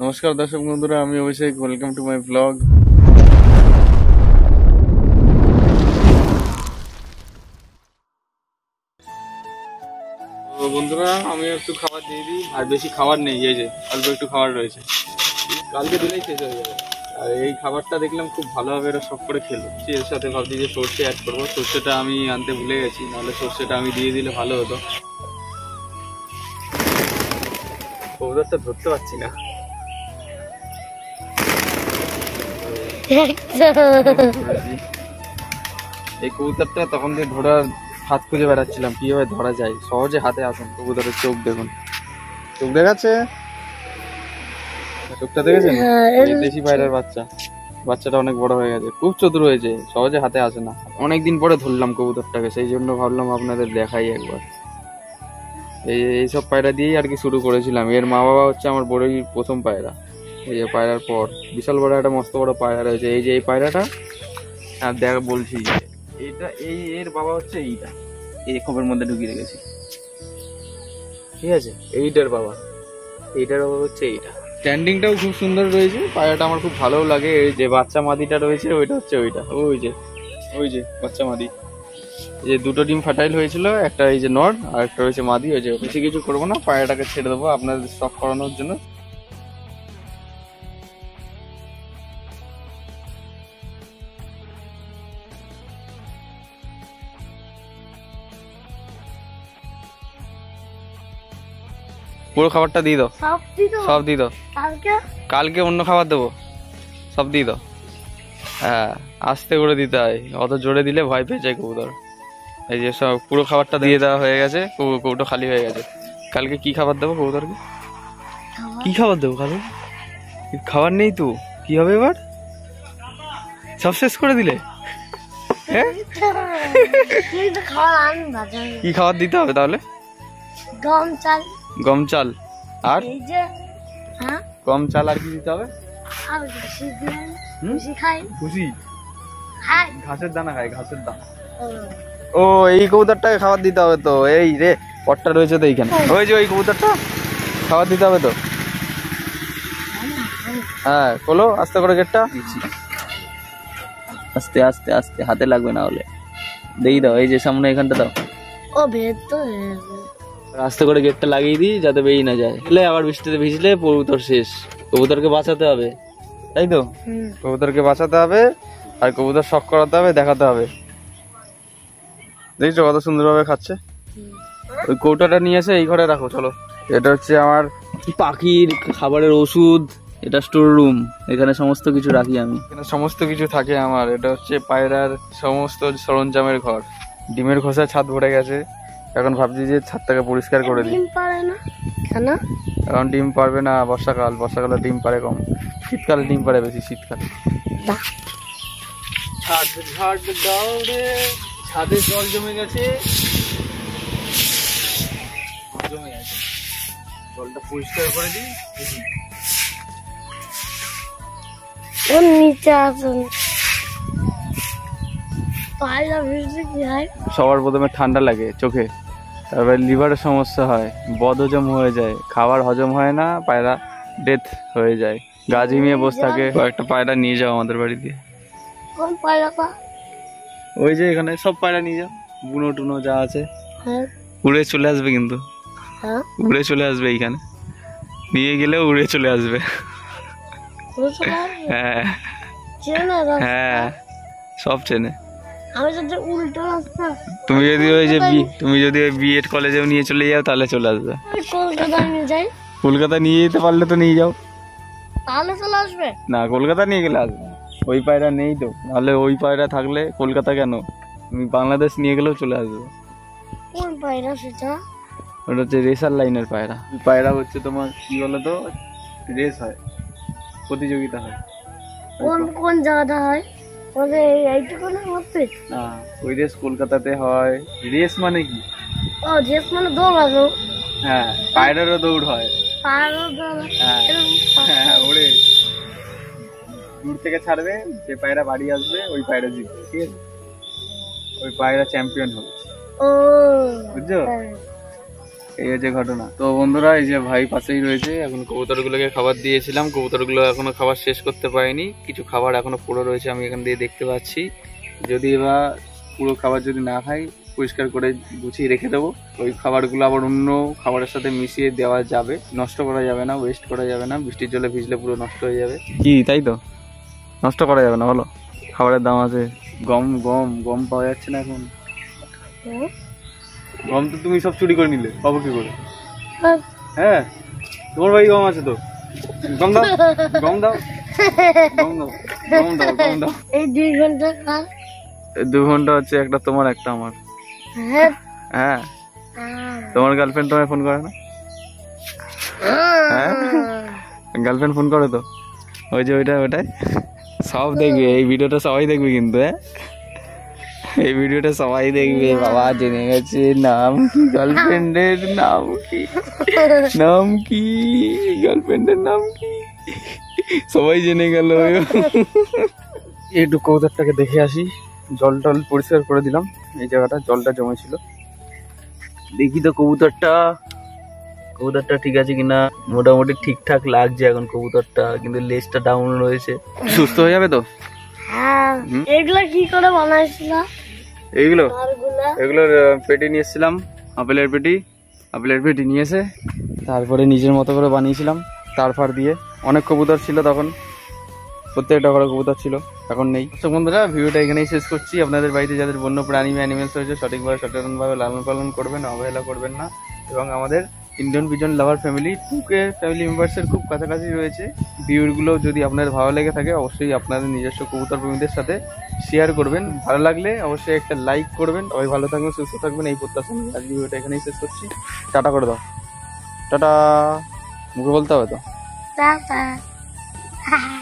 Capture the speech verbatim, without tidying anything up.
নমস্কার দর্শক বন্ধুরা, আমি Abhishek. Welcome to my blog. তো বন্ধুরা, আমি একটু খাবার দিয়ে দিই। আর বেশি খাবার নেই, এই যে অল্প একটু খাবার রয়েছে, কালকে দিলেই শেষ হয়ে যাবে। আর এই খাবারটা দেখলাম খুব ভালোভাবে এরা সব করে খেলো। এর সাথে ভাবছি যে সর্ষে অ্যাড করবো। সর্ষেটা আমি আনতে ভুলে গেছি, নাহলে সর্ষেটা আমি দিয়ে দিলে ভালো হতো। কবুতরটা ধরতে পারছি না। এই কবুতরটা তখন দিয়ে ধরার হাত খুঁজে বেড়াচ্ছিলাম, কিভাবে ধরা যায়। সহজে হাতে আসুন। কবুতরের চোখ দেখুন, চোখ দেখাচ্ছে, চোখটা দেখেছেন? দেশি পায়রার বাচ্চা, বাচ্চাটা অনেক বড় হয়ে গেছে, খুব চতুর হয়েছে, সহজে হাতে আসে না। অনেকদিন পরে ধরলাম কবুতরটাকে, সেই জন্য ভাবলাম আপনাদের দেখাই একবার। এই এইসব পায়রা দিয়েই আর কি শুরু করেছিলাম। এর মা বাবা হচ্ছে আমার বড়ই প্রথম পায়রা। এই যে পায়রার পর বিশাল বড় একটা মস্ত বড় পায়রা রয়েছে। এই যে এই পায়রাটা, আর দেখ বলছি, এইটা এই এর বাবা হচ্ছে এইটা, এই খোপের মধ্যে ঢুকিয়ে রেখেছি, ঠিক আছে? এইটার বাবা, এইটার বাবা হচ্ছে এইটা। স্ট্যান্ডিংটাও খুব সুন্দর রয়েছে, পায়রাটা আমার খুব ভালোও লাগে। এই যে বাচ্চা মাদিটা রয়েছে, ওইটা হচ্ছে ওইটা, ওই যে ওই যে বাচ্চা মাদি। এই যে দুটো ডিম ফার্টাইল হয়েছিল, একটা এই যে নর আর একটা রয়েছে মাদি। ওই যে বেশি কিছু করবো না, পায়রাটাকে ছেড়ে দেবো আপনাদের স্টক করানোর জন্য। পুরো খাবারটা দিয়ে দাও, সব দিয়ে দাও। কালকে অন্য খাবার দেবো, সব দিয়ে দাও। হ্যাঁ, আস্তে করে দিতে হয়, অত জোরে দিলে ভয় পেয়ে যায় কবুতর। এই যে সব পুরো খাবারটা দিয়ে দেওয়া হয়ে গেছে, কৌটো খালি হয়ে গেছে। কালকে কি খাবার দেবো কবুতরকে? কি খাবার দেবো কালকে? খাবার নেই তো, কি হবে এবার? সব শেষ করে দিলে? হ্যাঁ, কি খাবার দিতে হবে তাহলে? গম চাল। গম চাল আর গম চাল আর কি দিতে হবে? খুশি ঘাসের দানা খায়, ঘাসের দানা। ও, এই কবুতরটাকে খাবার দিতে হবে তো। এই রে, পটটা রয়েছে তো এইখানে, ওই যে ওই কবুতরটা খাবার দিতে হবে তো। হ্যাঁ, খোলো আস্তে করে গেটটা, আস্তে আস্তে আস্তে, হাতে লাগবে না হলে। দেই দাও, এই যে সামনে এখানটা দাও। ও ভেদ তো আস্তে করে গেটটা লাগিয়ে দিই যাতে বেরিয়ে না যায়। আবার বৃষ্টিতে ভিজলে কবুতর শেষ। কবুতরকে বাঁচাতে হবে, তাই তো? কবুতরকে বাঁচাতে হবে আর কবুতর শখ করাতে হবে, দেখাতে হবে। দেখছো কত সুন্দরভাবে খাচ্ছে। ওই কৌটাটা নিয়ে এসে এই ঘরে রাখো, চলো। এটা হচ্ছে আমার পাখির খাবারের ওষুধ, এটা স্টোর রুম, এখানে সমস্ত কিছু রাখি আমি। এখানে সমস্ত কিছু থাকে আমার। এটা হচ্ছে পায়রার সমস্ত সরঞ্জামের ঘর। ডিমের খোসা ছাদ ভরে গেছে, এখন ভাবছি যে ছাদটাকে পরিষ্কার করে দিই। কেন? এখন ডিম পারবে না, বর্ষাকাল, বর্ষাকালে ডিম পারে কম, শীতকালে ডিম পারে বেশি। শীতকালে ছাদে জল জমে গেছে, জমে গেছে, জলটা পরিষ্কার করে দিই। নিচে আসুন। সবার প্রথমে ঠান্ডা লাগে চোখে, তারপরে লিভারের সমস্যা হয়, বদহজম হয়ে যায়, খাবার হজম হয় না, পায়রা ডেথ হয়ে যায়, গা ঝিমিয়ে বসে থাকে। কয়েকটা পায়রা নিয়ে যাও আমাদের বাড়ি দিয়ে। কোন পায়রা? ওই যে এখানে সব পায়রা নিয়ে যাও, বুনো টুনো যা আছে। উড়ে চলে আসবে কিন্তু, উড়ে চলে আসবে এইখানে নিয়ে গেলে, উড়ে চলে আসবে। হ্যাঁ হ্যাঁ, সব চেনে। তুমি যদি ওই যে তুমি যদি ওই বিএড কলেজেও নিয়ে চলে যাও তাহলে চলে আসবে। কলকাতা নিয়ে যেতে পারলে তো নিয়ে যাও, তাহলে চলে আসবে না। কলকাতা নিয়ে গেলে আসবে, ওই পায়রা নেই তো, নাহলে ওই পায়রা থাকলে কলকাতা কেন, তুমি বাংলাদেশ নিয়ে গেলেও চলে আসবে। কোন পায়রা সেটা? ওটা হচ্ছে রেসার লাইনের পায়রা। পায়রা হচ্ছে তোমার কি বলতো, রেস হয়, প্রতিযোগিতা হয়। কোন কোন জায়গাটা হয়? না, ওই রেস কলকাতাতে হয়। রেস মানে কি? ও, রেস মানে দৌড় আছে। হ্যাঁ, পায়রারও দৌড় হয়। হ্যাঁ, ওরে দূর থেকে ছাড়বে, যে পায়রা বাড়ি আসবে ওই পায়রা জিতবে, ঠিক আছে? ওই পায়রা চ্যাম্পিয়ন হবে। ও, বুঝছো? এই হচ্ছে ঘটনা। তো বন্ধুরা এই যে ভাই পাশেই রয়েছে, এখন কবুতরগুলোকে খাবার দিয়েছিলাম, কবুতরগুলো এখনো খাবার শেষ করতে পারেনি, কিছু খাবার এখনো পড়ে রয়েছে আমি এখান দিয়ে দেখতে পাচ্ছি। যদি এবার পুরো খাবার যদি না খাই পরিষ্কার করে গুছিয়ে রেখে দেবো, ওই খাবারগুলো আবার অন্য খাবারের সাথে মিশিয়ে দেওয়া যাবে, নষ্ট করা যাবে না, ওয়েস্ট করা যাবে না, বৃষ্টির জলে ভিজলে পুরো নষ্ট হয়ে যাবে। কি তাই তো, নষ্ট করা যাবে না বলো? খাবারের দাম আছে। গম গম গম পাওয়া যাচ্ছে না এখন। গম তো তুমি সব চুরি করে নিলে, পাবো কি করে? হ্যাঁ তোমার ভাই গম আছে তো, গম দাও গম দাও গম দাও গম দাও গম দাও। এই দুই ঘন্টা কাল দু ঘন্টা হচ্ছে একটা তোমার একটা আমার। হ্যাঁ হ্যাঁ তোমার গার্লফ্রেন্ড তোমায় ফোন করে না? হ্যাঁ গার্লফ্রেন্ড ফোন করে তো, ওই যে ওইটা ওইটাই সব দেখবে, এই ভিডিওটা সবাই দেখবে কিন্তু। হ্যাঁ এই ভিডিওটা সবাই দেখবে। বাবা জেনে গেছে নাম কি, গার্লফ্রেন্ডের নাম কি, নাম কি, গার্লফ্রেন্ডের নাম কি, সবাই জেনে গেল। একটু কবুতরটাকে দেখে আসি, জল টল পরিষ্কার করে দিলাম, এই জায়গাটা জলটা জমেছিল। দেখি তো কবুতরটা কবুতরটা ঠিক আছে কিনা। মোটামুটি ঠিকঠাক লাগছে এখন কবুতরটা, কিন্তু লেজটা ডাউন রয়েছে। সুস্থ হয়ে যাবে তো? হ্যাঁ। এগুলো কি করে বানাইছিল? এইগুলো এগুলোর পেটি নিয়ে এসেছিলাম, আপেলের পেটি, আপেলের পেটি নিয়ে এসে তারপরে নিজের মতো করে বানিয়েছিলাম তার ফার দিয়ে। অনেক কবুতর ছিল তখন, প্রত্যেকটা ঘরে কবুতর ছিল, এখন নেই। তো বন্ধুরা ভিডিওটা এখানেই শেষ করছি। আপনাদের বাড়িতে যাদের বন্য প্রাণী বা অ্যানিমেলস রয়েছে সঠিকভাবে সচেতনভাবে লালন পালন করবেন, অবহেলা করবেন না। এবং আমাদের ইন্ডিয়ান পিজন লাভার ফ্যামিলি টুকে ফ্যামিলি মেম্বার্সের খুব কাছাকাছি রয়েছে। ভিডিওগুলো যদি আপনাদের ভালো লেগে থাকে অবশ্যই আপনাদের নিজস্ব কবুতর প্রেমীদের সাথে শেয়ার করবেন। ভালো লাগলে অবশ্যই একটা লাইক করবেন। সবাই ভালো থাকবেন, সুস্থ থাকবেন, এই প্রত্যাশা নিয়ে আজকে ভিডিওটা এখানেই শেষ করছি। টাটা করে দাও, টাটা। মুখে বলতে হবে তো টাটা।